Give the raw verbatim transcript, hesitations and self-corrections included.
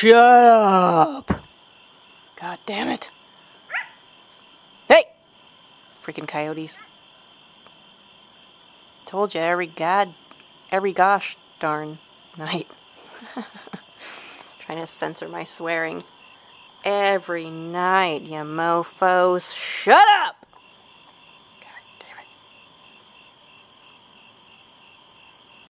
Shut up! God damn it. Hey! Freaking coyotes. Told you every god, every gosh darn night. Trying to censor my swearing. Every night, you mofos. Shut up!